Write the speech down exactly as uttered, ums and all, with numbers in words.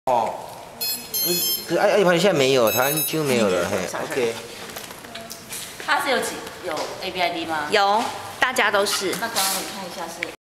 哦，可是爱爱盘现在没有，台湾几乎没有了，嘿 ，OK。 它是有几有 A B I D 吗？ 有，大家都是。 那刚刚你看一下是。